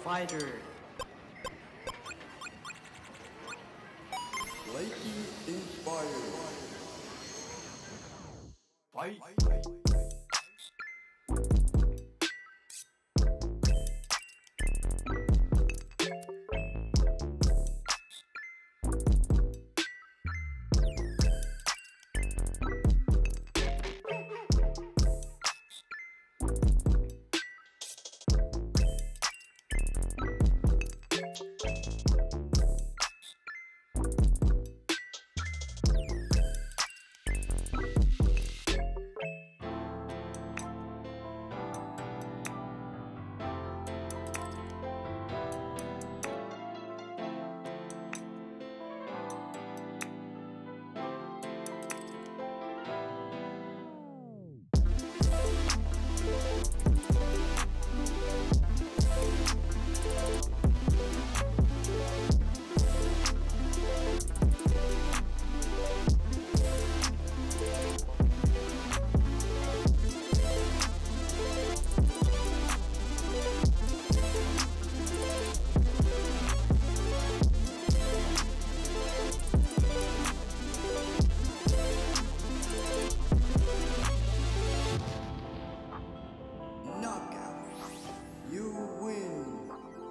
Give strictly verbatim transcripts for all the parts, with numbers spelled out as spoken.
fighter. Lightning inspired. Fight. You win!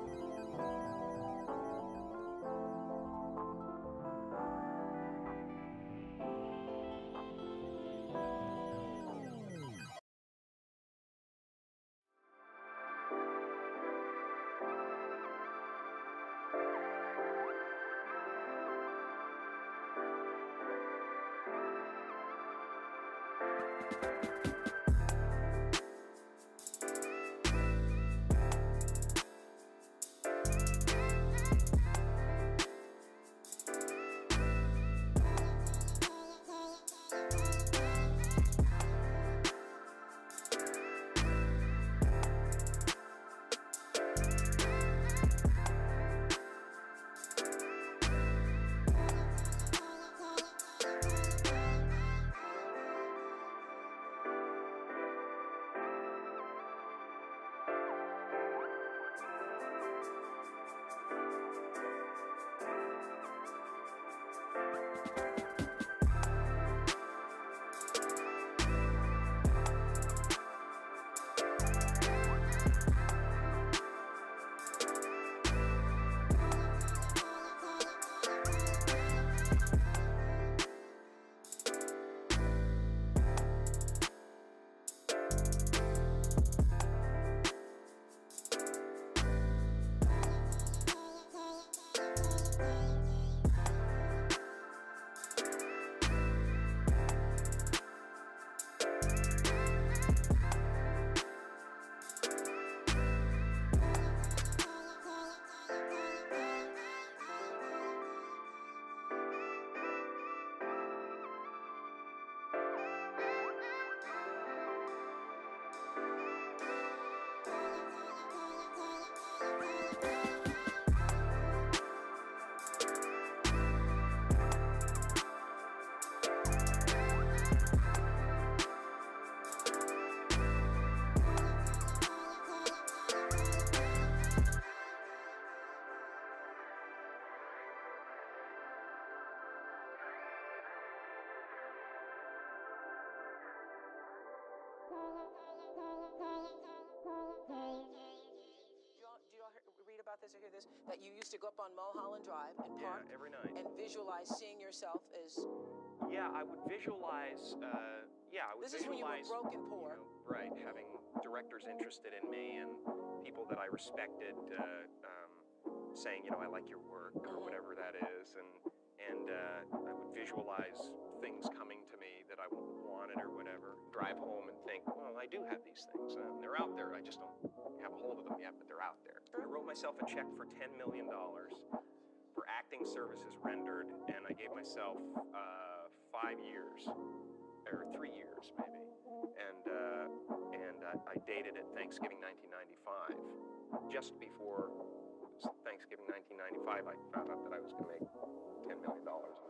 Do you all read about this or hear this? That you used to go up on Mulholland Drive and park yeah, every night and visualize seeing yourself as. Yeah, I would visualize. Uh, yeah, I would this visualize. Is when you were broke and poor. You know, right, having directors interested in me and people that I respected uh, um, saying, you know, I like your work or whatever that is, and and uh, I would visualize things coming to me that I wanted or whatever. Drive home and think, well, I do have these things, and they're out there. I just don't have a hold of them yet, but they're out there. I wrote myself a check for ten million dollars for acting services rendered, and I gave myself uh, five years, or three years maybe, and uh, and uh, I dated it Thanksgiving nineteen ninety-five. Just before Thanksgiving nineteen ninety-five, I found out that I was going to make ten million dollars.